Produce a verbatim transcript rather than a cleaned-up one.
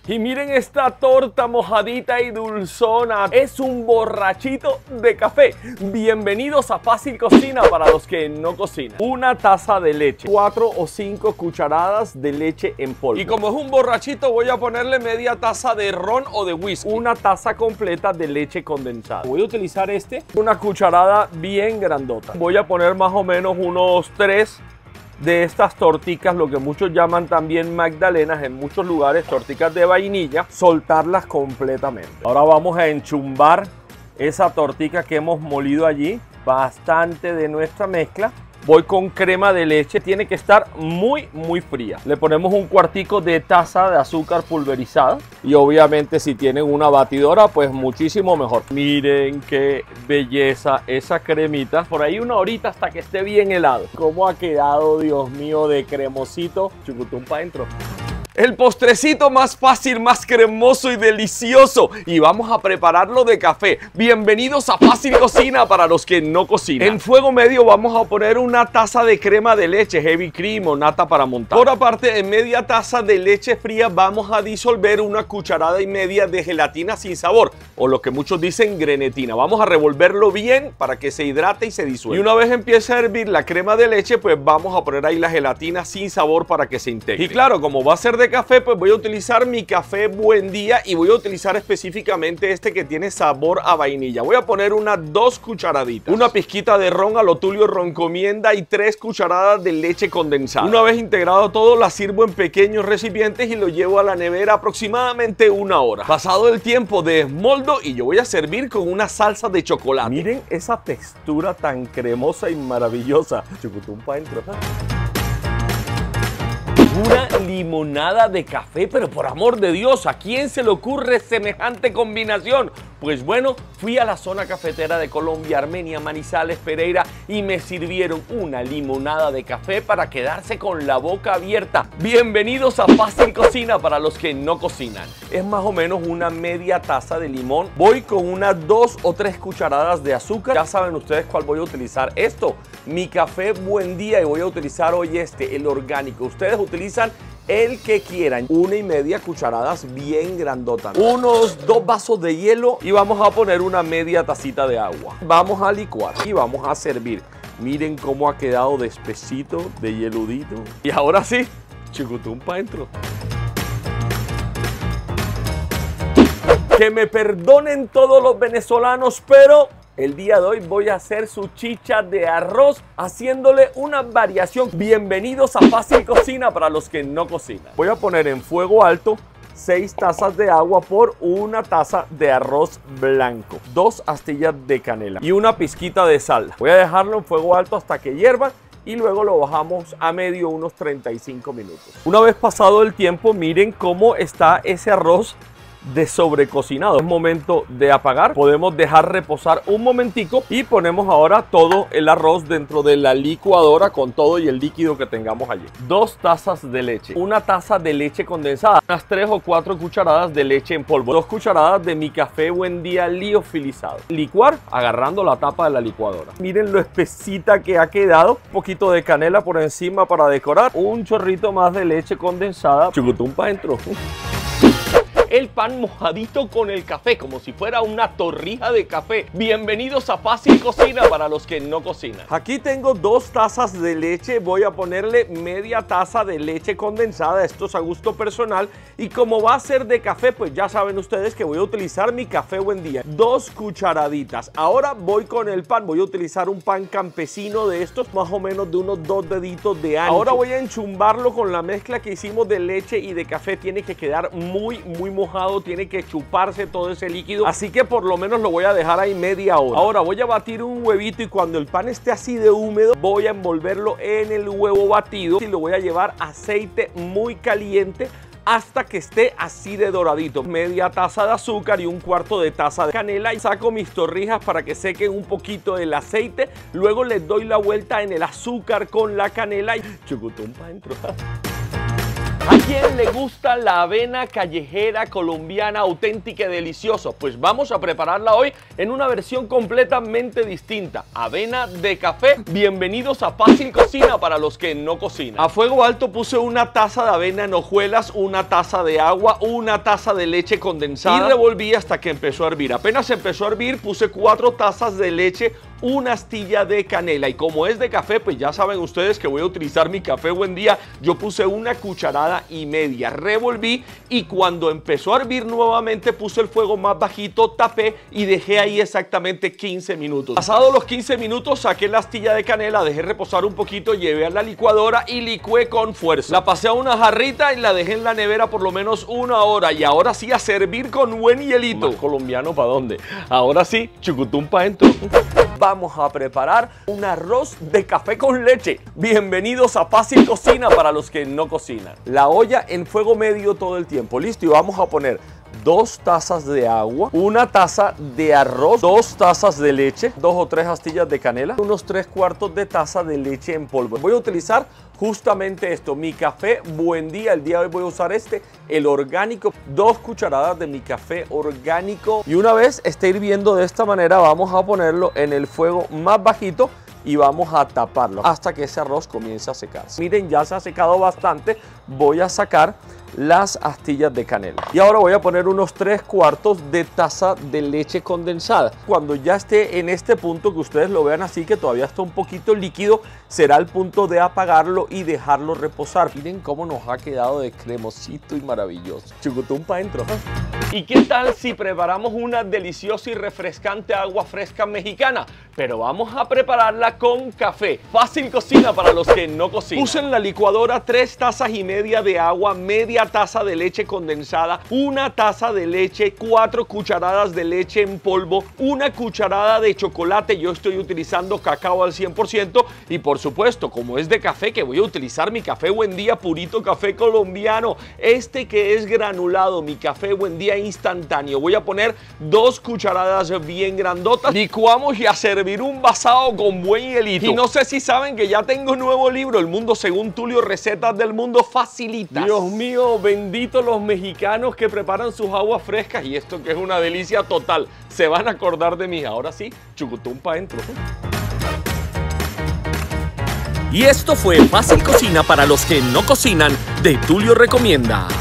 Y miren esta torta mojadita y dulzona. Es un borrachito de café. Bienvenidos a Fácil Cocina para los que no cocinan. Una taza de leche, cuatro o cinco cucharadas de leche en polvo. Y como es un borrachito, voy a ponerle media taza de ron o de whisky. Una taza completa de leche condensada. Voy a utilizar este, una cucharada bien grandota. Voy a poner más o menos unos tres de estas torticas, lo que muchos llaman también magdalenas, en muchos lugares torticas de vainilla, soltarlas completamente. Ahora vamos a enchumbar esa tortica que hemos molido allí, bastante de nuestra mezcla. Voy con crema de leche, tiene que estar muy muy fría. Le ponemos un cuartico de taza de azúcar pulverizada y obviamente si tienen una batidora pues muchísimo mejor. Miren qué belleza esa cremita, por ahí una horita hasta que esté bien helado. Cómo ha quedado, Dios mío, de cremosito. Chucutum pa' dentro. El postrecito más fácil, más cremoso y delicioso. Y vamos a prepararlo de café. Bienvenidos a Fácil Cocina para los que no cocinan. En fuego medio vamos a poner una taza de crema de leche, heavy cream o nata para montar. Por aparte, en media taza de leche fría vamos a disolver una cucharada y media de gelatina sin sabor, o lo que muchos dicen grenetina. Vamos a revolverlo bien para que se hidrate y se disuelva. Y una vez empiece a hervir la crema de leche, pues vamos a poner ahí la gelatina sin sabor para que se integre. Y claro, como va a ser de café, pues voy a utilizar mi café Buen Día y voy a utilizar específicamente este que tiene sabor a vainilla. Voy a poner unas dos cucharaditas, una pizquita de ron a lo Tulio Roncomienda y tres cucharadas de leche condensada. Una vez integrado todo, la sirvo en pequeños recipientes y lo llevo a la nevera aproximadamente una hora. Pasado el tiempo, desmoldo y yo voy a servir con una salsa de chocolate. Miren esa textura tan cremosa y maravillosa. Chucutum pa' dentro. Una limonada de café, pero por amor de Dios, ¿a quién se le ocurre semejante combinación? Pues bueno, fui a la zona cafetera de Colombia, Armenia, Manizales, Pereira y me sirvieron una limonada de café para quedarse con la boca abierta. Bienvenidos a Fácil Cocina para los que no cocinan. Es más o menos una media taza de limón. Voy con unas dos o tres cucharadas de azúcar. Ya saben ustedes cuál voy a utilizar. Esto, mi café Buen Día, y voy a utilizar hoy este, el orgánico. Ustedes utilizan el que quieran. Una y media cucharadas bien grandotas. Unos dos vasos de hielo y vamos a poner una media tacita de agua. Vamos a licuar y vamos a servir. Miren cómo ha quedado de espesito, de hieludito. Y ahora sí, chucutum pa' dentro. Que me perdonen todos los venezolanos, pero el día de hoy voy a hacer su chicha de arroz haciéndole una variación. Bienvenidos a Fácil Cocina para los que no cocinan. Voy a poner en fuego alto seis tazas de agua por una taza de arroz blanco, dos astillas de canela y una pizquita de sal. Voy a dejarlo en fuego alto hasta que hierva y luego lo bajamos a medio unos treinta y cinco minutos. Una vez pasado el tiempo, miren cómo está ese arroz de sobrecocinado. Es momento de apagar. Podemos dejar reposar un momentico y ponemos ahora todo el arroz dentro de la licuadora con todo y el líquido que tengamos allí. Dos tazas de leche, una taza de leche condensada, unas tres o cuatro cucharadas de leche en polvo, dos cucharadas de mi café Buen Día liofilizado. Licuar agarrando la tapa de la licuadora. Miren lo espesita que ha quedado. Un poquito de canela por encima para decorar. Un chorrito más de leche condensada. Chucutum pa' dentro. El pan mojadito con el café, como si fuera una torrija de café. Bienvenidos a Fácil Cocina para los que no cocinan. Aquí tengo dos tazas de leche. Voy a ponerle media taza de leche condensada. Esto es a gusto personal. Y como va a ser de café, pues ya saben ustedes que voy a utilizar mi café Buen Día. Dos cucharaditas. Ahora voy con el pan. Voy a utilizar un pan campesino de estos, más o menos de unos dos deditos de ancho. Ahora voy a enchumbarlo con la mezcla que hicimos de leche y de café. Tiene que quedar muy, muy mojado, tiene que chuparse todo ese líquido, así que por lo menos lo voy a dejar ahí media hora. Ahora voy a batir un huevito y cuando el pan esté así de húmedo voy a envolverlo en el huevo batido y lo voy a llevar a aceite muy caliente hasta que esté así de doradito. Media taza de azúcar y un cuarto de taza de canela y saco mis torrijas para que sequen un poquito el aceite. Luego les doy la vuelta en el azúcar con la canela y chucutum pa' dentro. ¿A quién le gusta la avena callejera colombiana auténtica y deliciosa? Pues vamos a prepararla hoy en una versión completamente distinta. Avena de café. Bienvenidos a Fácil Cocina para los que no cocinan. A fuego alto puse una taza de avena en hojuelas, una taza de agua, una taza de leche condensada y revolví hasta que empezó a hervir. Apenas empezó a hervir puse cuatro tazas de leche, una astilla de canela, y como es de café, pues ya saben ustedes que voy a utilizar mi café Buen Día. Yo puse una cucharada y media, revolví y cuando empezó a hervir nuevamente puse el fuego más bajito, tapé y dejé ahí exactamente quince minutos. Pasados los quince minutos saqué la astilla de canela, dejé reposar un poquito, llevé a la licuadora y licué con fuerza. La pasé a una jarrita y la dejé en la nevera por lo menos una hora, y ahora sí a servir con buen hielito. ¿Más colombiano para dónde? Ahora sí, chucutum pa' dentro. Vamos a preparar un arroz de café con leche. Bienvenidos a Fácil Cocina para los que no cocinan. La olla en fuego medio todo el tiempo. Listo, y vamos a poner dos tazas de agua, una taza de arroz, dos tazas de leche, dos o tres astillas de canela, unos tres cuartos de taza de leche en polvo. Voy a utilizar justamente esto, mi café Buen Día. El día de hoy voy a usar este, el orgánico, dos cucharadas de mi café orgánico. Y una vez esté hirviendo de esta manera, vamos a ponerlo en el fuego más bajito y vamos a taparlo hasta que ese arroz comience a secarse. Miren, ya se ha secado bastante. Voy a sacar las astillas de canela y ahora voy a poner unos tres cuartos de taza de leche condensada. Cuando ya esté en este punto, que ustedes lo vean así, que todavía está un poquito líquido, será el punto de apagarlo y dejarlo reposar. Miren cómo nos ha quedado de cremosito y maravilloso. Chucutum pa' dentro. ¿Y qué tal si preparamos una deliciosa y refrescante agua fresca mexicana? Pero vamos a prepararla con café. Fácil Cocina para los que no cocinan. Puse en la licuadora tres tazas y media de agua, media taza de leche condensada, una taza de leche, cuatro cucharadas de leche en polvo, una cucharada de chocolate. Yo estoy utilizando cacao al cien por ciento y por supuesto, como es de café, que voy a utilizar mi café Buen Día, purito café colombiano, este que es granulado, mi café Buen Día instantáneo. Voy a poner dos cucharadas bien grandotas, licuamos y a servir un vasado con buen hielito. Y no sé si saben que ya tengo un nuevo libro, El Mundo Según Tulio, recetas del mundo facilitas. Dios mío, bendito los mexicanos que preparan sus aguas frescas, y esto que es una delicia total. Se van a acordar de mí. Ahora sí, chucutum pa' dentro. Y esto fue Fácil Cocina para los que no cocinan, de Tulio Recomienda.